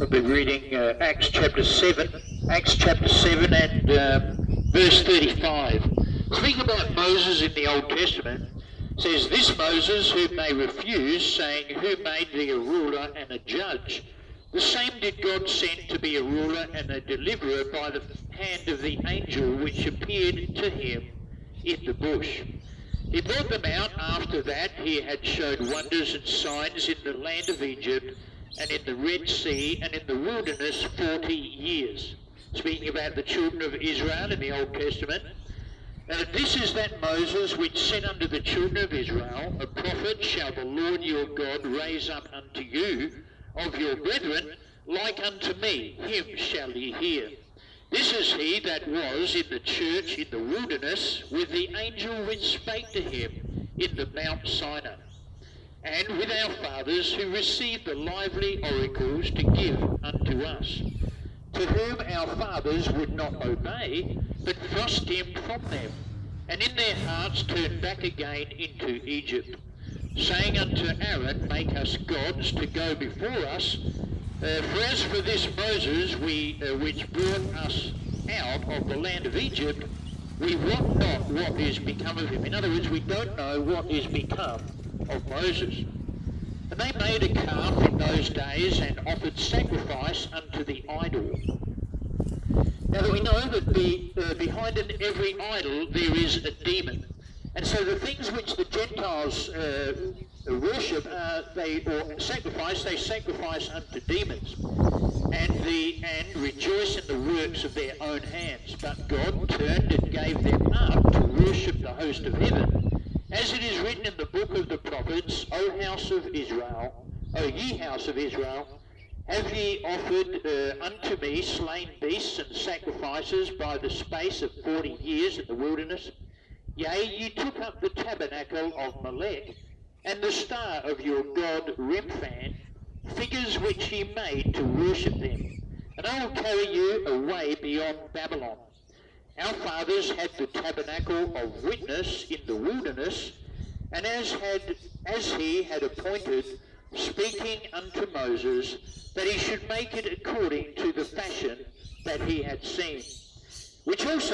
be reading Acts chapter 7 and verse 35. Speaking about Moses in the Old Testament, it says, "This Moses whom they refuse, saying, Who made thee a ruler and a judge? The same did God send to be a ruler and a deliverer by the hand of the angel which appeared to him in the bush. He brought them out after that he had showed wonders and signs in the land of Egypt and in the Red Sea and in the wilderness 40 years. Speaking about the children of Israel in the Old Testament. "Now this is that Moses which said unto the children of Israel, A prophet shall the Lord your God raise up unto you of your brethren, like unto me, him shall ye hear. This is he that was in the church in the wilderness with the angel which spake to him in the Mount Sinai, and with our fathers who received the lively oracles to give unto us, to whom our fathers would not obey, but thrust him from them, and in their hearts turned back again into Egypt, saying unto Aaron, Make us gods to go before us. For as for this Moses which brought us out of the land of Egypt, we wot not what is become of him." In other words, we don't know what is become of Moses. "And they made a calf in those days and offered sacrifice unto the idol." Now we know that behind every idol there is a demon. And so the things which the Gentiles worship, they sacrifice unto demons, and rejoice in the works of their own hands. But God turned and gave them up to worship the host of heaven, as it is written in the book of the prophets, O house of Israel, O ye house of Israel, have ye offered unto me slain beasts and sacrifices by the space of 40 years in the wilderness? Yea, ye took up the tabernacle of Molech, and the star of your god Remphan, figures which ye made to worship them. And I will carry you away beyond Babylon. Our fathers had the tabernacle of witness in the wilderness, and as he had appointed, speaking unto Moses, that he should make it according to the fashion that he had seen, which also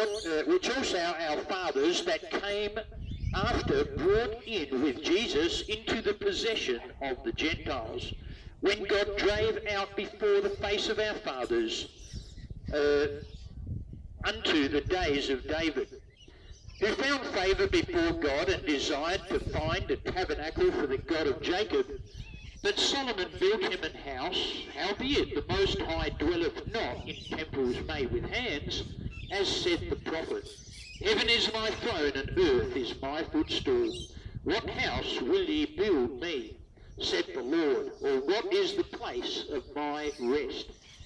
our fathers that came after brought in with Jesus into the possession of the Gentiles, when God drave out before the face of our fathers unto the days of David, who found favour before God and desired to find a tabernacle for the God of Jacob. But Solomon built him an house, howbeit the Most High dwelleth not in temples made with hands, as said the prophet, Heaven is my throne, and earth is my footstool. What house will ye build me, said the Lord, or what is the place of my rest?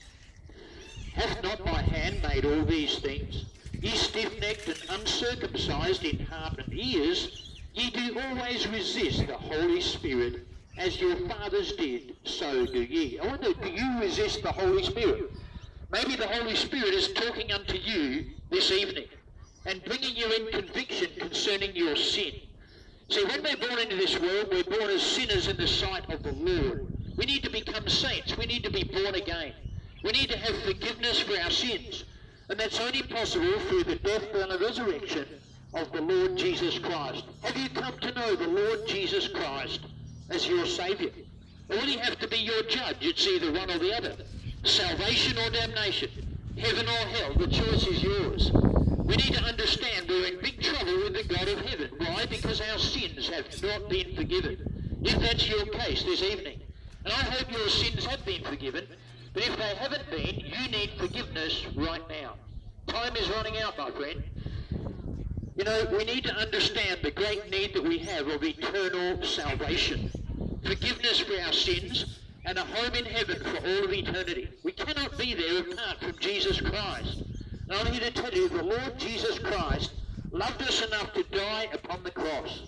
Hath not my hand made all these things? Ye stiff-necked and uncircumcised in heart and ears, ye do always resist the Holy Spirit, as your fathers did, so do ye. I wonder, do you resist the Holy Spirit? Maybe the Holy Spirit is talking unto you this evening and bringing you in conviction concerning your sin. See, when we're born into this world, we're born as sinners in the sight of the Lord. We need to become saints. We need to be born again. We need to have forgiveness for our sins. And that's only possible through the death, burial, and resurrection of the Lord Jesus Christ. Have you come to know the Lord Jesus Christ as your Saviour? Or will he have to be your judge? It's either one or the other. Salvation or damnation. Heaven or hell. The choice is yours. We need to understand we're in big trouble with the God of heaven. Why? Because our sins have not been forgiven. If that's your case this evening, and I hope your sins have been forgiven, but if they haven't been, you need forgiveness right now. Time is running out, my friend. You know, we need to understand the great need that we have of eternal salvation, forgiveness for our sins, and a home in heaven for all of eternity. We cannot be there apart from Jesus Christ. And I'm here to tell you, the Lord Jesus Christ loved us enough to die upon the cross.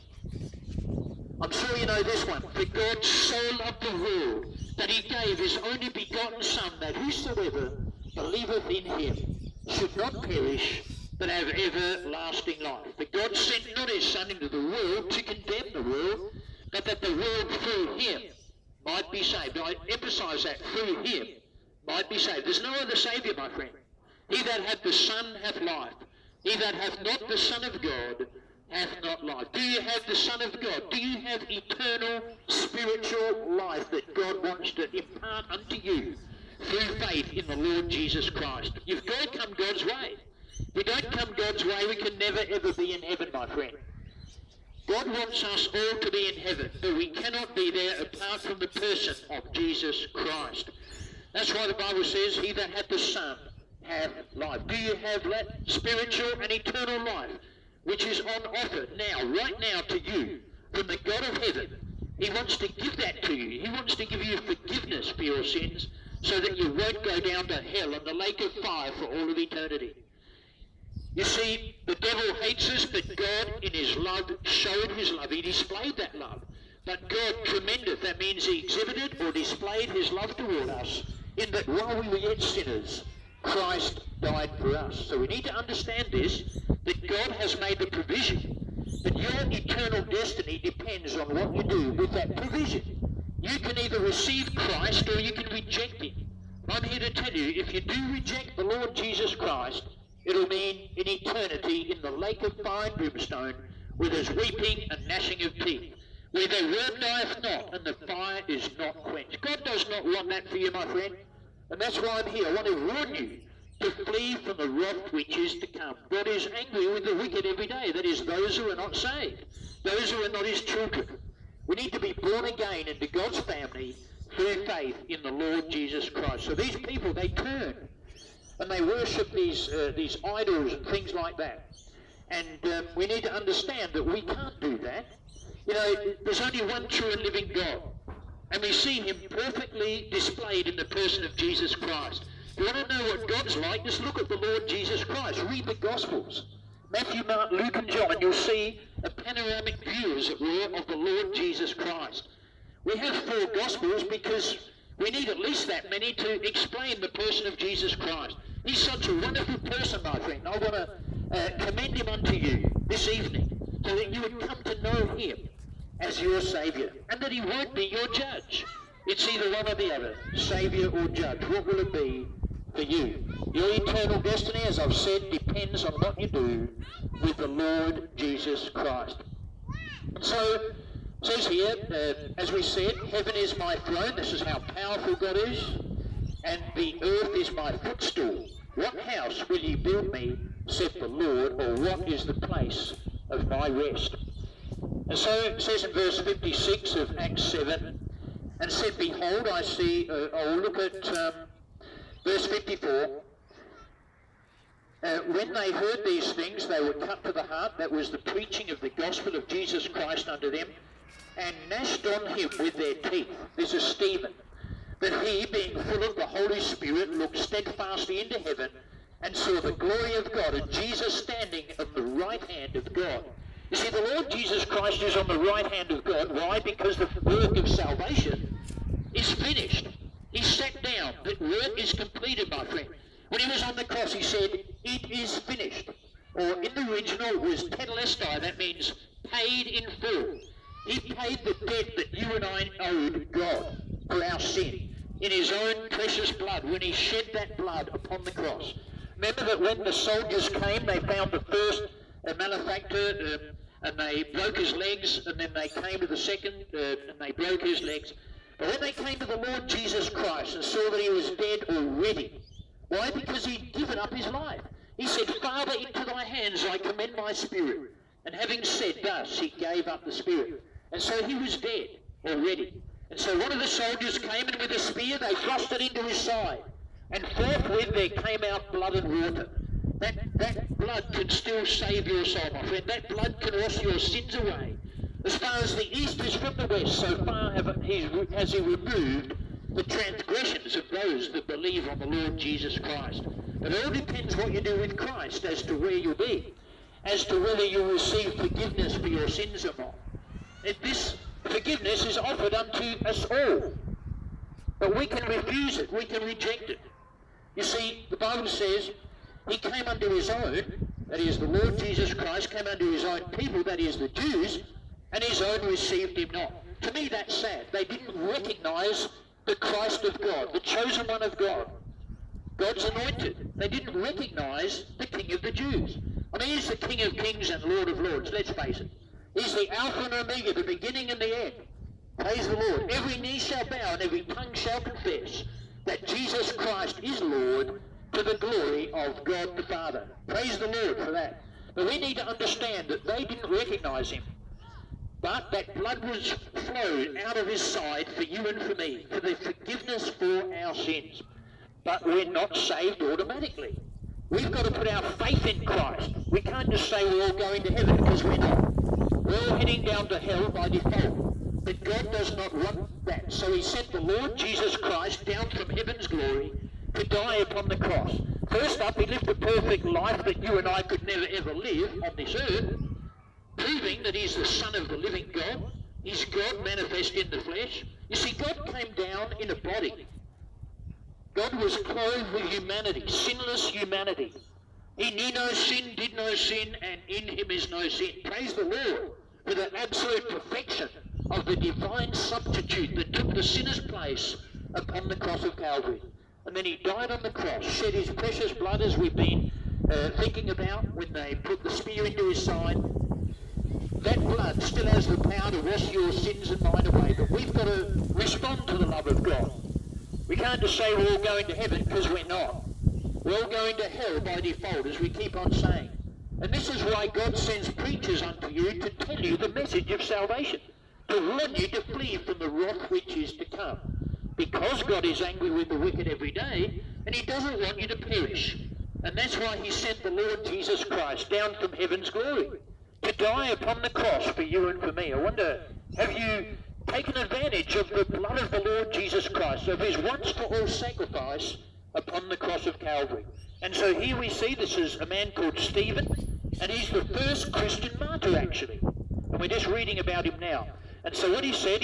I'm sure you know this one. For God so loved the world that he gave his only begotten Son, that whosoever believeth in him should not perish, but have everlasting life. For God sent not his Son into the world to condemn the world, but that the world through him might be saved. I emphasise that, through him might be saved. There's no other Saviour, my friend. He that hath the Son hath life. He that hath not the Son of God hath not life. Do you have the Son of God? Do you have eternal spiritual life that God wants to impart unto you through faith in the Lord Jesus Christ? You've got to come God's way. If we don't come God's way, we can never ever be in heaven, my friend. God wants us all to be in heaven, but we cannot be there apart from the person of Jesus Christ. That's why the Bible says, he that hath the Son hath life. Do you have that spiritual and eternal life, which is on offer now, right now to you, from the God of heaven? He wants to give that to you. He wants to give you forgiveness for your sins, so that you won't go down to hell and the lake of fire for all of eternity. You see, the devil hates us, but God in his love showed his love. He displayed that love. But God commendeth, that means he exhibited or displayed his love toward us, in that while we were yet sinners, Christ died for us. So we need to understand this, that God has made the provision, that your eternal destiny depends on what you do with that provision. You can either receive Christ or you can reject him. I'm here to tell you, if you do reject the Lord Jesus Christ, it'll mean in eternity in the lake of fire and brimstone, where there's weeping and gnashing of teeth, where the worm dieth not and the fire is not quenched. God does not want that for you, my friend. And that's why I'm here. I want to warn you to flee from the wrath which is to come. God is angry with the wicked every day. That is, those who are not saved, those who are not his children. We need to be born again into God's family through faith in the Lord Jesus Christ. So these people, they turn and they worship these idols and things like that. And we need to understand that we can't do that. You know, there's only one true and living God. And we see him perfectly displayed in the person of Jesus Christ. If you want to know what God's like, just look at the Lord Jesus Christ. Read the Gospels. Matthew, Mark, Luke and John, and you'll see a panoramic view, as it were, of the Lord Jesus Christ. We have 4 Gospels because we need at least that many to explain the person of Jesus Christ. He's such a wonderful person, my friend. I want to commend him unto you this evening, so that you would come to know him as your Saviour, and that he won't be your judge. It's either one or the other, Saviour or judge. What will it be for you? Your eternal destiny, as I've said, depends on what you do with the Lord Jesus Christ. And so, it says here, as we said, heaven is my throne. This is how powerful God is. And the earth is my footstool. What house will ye build me, saith the Lord, or what is the place of my rest? And so it says in verse 56 of Acts 7, and said, behold, I see, I'll look at verse 54. When they heard these things, they were cut to the heart. That was the preaching of the gospel of Jesus Christ unto them, and gnashed on him with their teeth. This is Stephen. But he, being full of the Holy Spirit, looked steadfastly into heaven, and saw the glory of God, and Jesus standing at the right hand of God. You see, the Lord Jesus Christ is on the right hand of God. Why? Because the work of salvation is finished. He sat down. The work is completed, my friend. When he was on the cross, he said, it is finished. Or in the original, it was tetelestai. That means paid in full. He paid the debt that you and I owed God for our sin in his own precious blood, when he shed that blood upon the cross. Remember that when the soldiers came, they found the first malefactor, and they broke his legs, and then they came to the second, and they broke his legs. But when they came to the Lord Jesus Christ and saw that he was dead already, why? Because he'd given up his life. He said, Father, into thy hands I commend my spirit. And having said thus, he gave up the spirit. And so he was dead already. And so one of the soldiers came, and with a spear they thrust it into his side. And forthwith there came out blood and water. That blood can still save your soul, my friend. That blood can wash your sins away. As far as the east is from the west, so far has he removed the transgressions of those that believe on the Lord Jesus Christ. It all depends what you do with Christ as to where you'll be, as to whether you'll receive forgiveness for your sins or not. If this forgiveness is offered unto us all, but we can refuse it, we can reject it. You see, the Bible says, he came unto his own, that is, the Lord Jesus Christ came unto his own people, that is, the Jews, and his own received him not. To me, that's sad. They didn't recognize the Christ of God, the chosen one of God. God's anointed. They didn't recognize the King of the Jews. I mean, he's the King of Kings and Lord of Lords, let's face it. He's the Alpha and Omega, the beginning and the end. Praise the Lord. Every knee shall bow and every tongue shall confess that Jesus Christ is Lord, to the glory of God the Father. Praise the Lord for that. But we need to understand that they didn't recognize him. But that blood was flowed out of his side for you and for me, for the forgiveness for our sins. But we're not saved automatically. We've got to put our faith in Christ. We can't just say we're all going to heaven, because we're not. We're all heading down to hell by default. But God does not want that. So he sent the Lord Jesus Christ down from heaven's glory to die upon the cross. First up, he lived a perfect life that you and I could never ever live on this earth, proving that he's the Son of the living God. He's God manifest in the flesh. You see, God came down in a body. God was clothed with humanity, sinless humanity. He knew no sin, did no sin, and in him is no sin. Praise the Lord for the absolute perfection of the divine substitute that took the sinner's place upon the cross of Calvary. And then he died on the cross, shed his precious blood, as we've been thinking about when they put the spear into his side. That blood still has the power to wash your sins and mine away, but we've got to respond to the love of God. We can't just say we're all going to heaven, because we're not. We're all going to hell by default, as we keep on saying. And this is why God sends preachers unto you to tell you the message of salvation, to warn you to flee from the wrath which is to come. Because God is angry with the wicked every day, and he doesn't want you to perish. And that's why he sent the Lord Jesus Christ down from heaven's glory to die upon the cross for you and for me. I wonder, have you taken advantage of the blood of the Lord Jesus Christ, of his once for all sacrifice upon the cross of Calvary? And so here we see this is a man called Stephen, and he's the first Christian martyr, actually. And we're just reading about him now. And so what he said,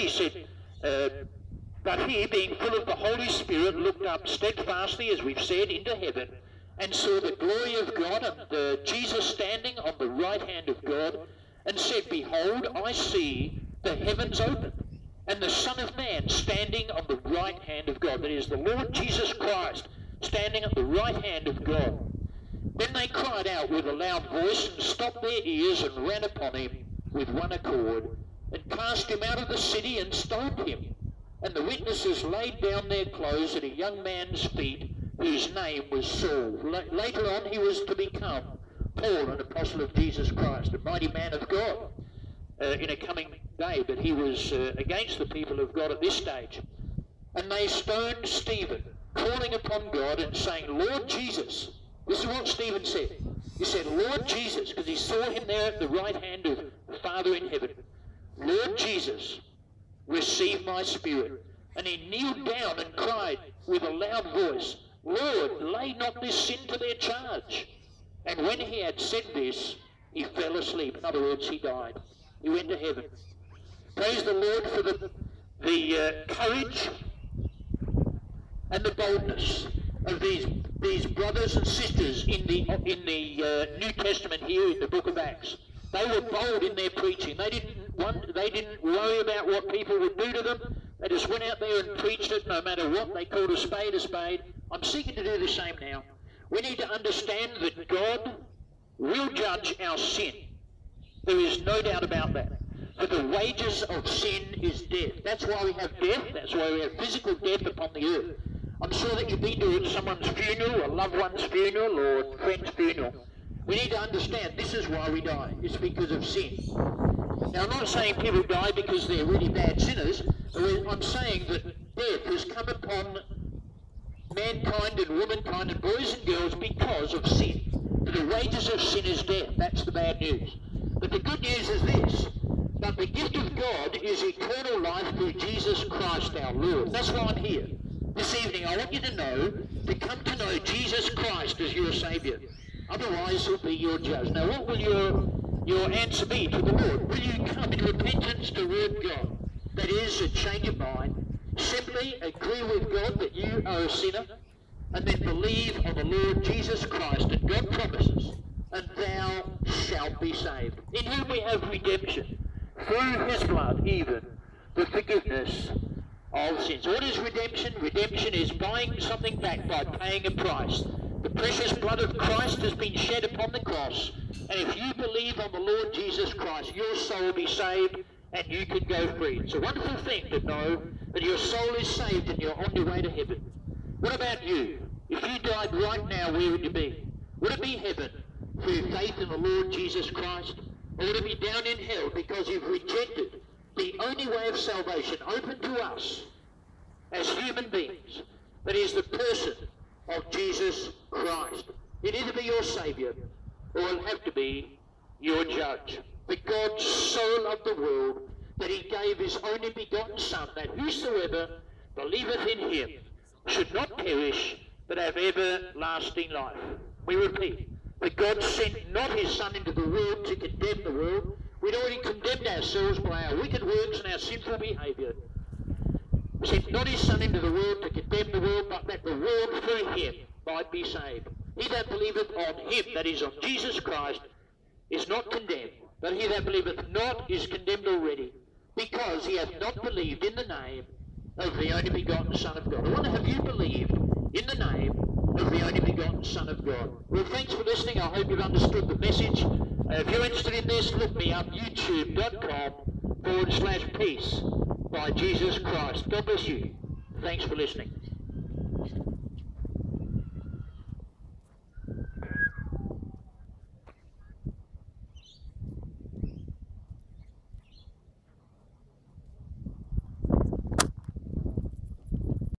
but he, being full of the Holy Spirit, looked up steadfastly, as we've said, into heaven, and saw the glory of God, and Jesus standing on the right hand of God, and said, Behold, I see the heavens open, and the Son of Man standing on the right hand of God. That is, the Lord Jesus Christ standing at the right hand of God. Then they cried out with a loud voice, and stopped their ears, and ran upon him with one accord, and cast him out of the city, and stoned him. And the witnesses laid down their clothes at a young man's feet, whose name was Saul. Later on he was to become Paul, an apostle of Jesus Christ, a mighty man of God in a coming day, but he was against the people of God at this stage. And they stoned Stephen, calling upon God and saying, Lord Jesus. This is what Stephen said. He said, Lord Jesus, because he saw him there at the right hand of the Father in heaven. Lord Jesus, receive my spirit. And he kneeled down and cried with a loud voice, Lord, lay not this sin to their charge. And when he had said this, he fell asleep. In other words, he died. He went to heaven. Praise the Lord for the courage and the boldness of these brothers and sisters in the New Testament here in the book of Acts. They were bold in their preaching. They didn't worry about what people would do to them. They just went out there and preached it no matter what. They called a spade a spade. I'm seeking to do the same now. We need to understand that God will judge our sin. There is no doubt about that. For the wages of sin is death. That's why we have death. That's why we have physical death upon the earth. I'm sure that you've been to someone's funeral, a loved one's funeral, or a friend's funeral. We need to understand this is why we die. It's because of sin. Now, I'm not saying people die because they're really bad sinners. I'm saying that death has come upon mankind and womankind and boys and girls because of sin. The wages of sin is death. That's the bad news. But the good news is this. But the gift of God is eternal life through Jesus Christ our Lord. That's why I'm here. This evening I want you to come to know Jesus Christ as your Saviour. Otherwise he'll be your judge. Now what will your answer be to the Lord? Will you come in repentance toward God? That is, a change of mind. Simply agree with God that you are a sinner, and then believe on the Lord Jesus Christ, and God promises, and thou shalt be saved. In whom we have redemption, through his blood even, the forgiveness of sins. What is redemption? Redemption is buying something back by paying a price. The precious blood of Christ has been shed upon the cross, and if you believe on the Lord Jesus Christ, your soul will be saved and you can go free. It's a wonderful thing to know that your soul is saved and you're on your way to heaven. What about you? If you died right now, where would you be? Would it be heaven through faith in the Lord Jesus Christ? Or would it be down in hell because you've rejected the only way of salvation open to us as human beings, that is the person of Jesus Christ? He'll either be your Saviour or he'll have to be your judge. For God so loved the world that he gave his only begotten Son, that whosoever believeth in him should not perish, but have everlasting life. We repeat, that God sent not his Son into the world to condemn the world. We'd already condemned ourselves by our wicked works and our sinful behaviour. He sent not his Son into the world to condemn the world, but that the world through him might be saved. He that believeth on him, that is on Jesus Christ, is not condemned, but he that believeth not is condemned already, because he hath not believed in the name of the only begotten Son of God. I wonder, have you believed in the name of the only begotten Son of God? Well, thanks for listening. I hope you've understood the message. If you're interested in this, look me up, youtube.com/peace by Jesus Christ. God bless you. Thanks for listening.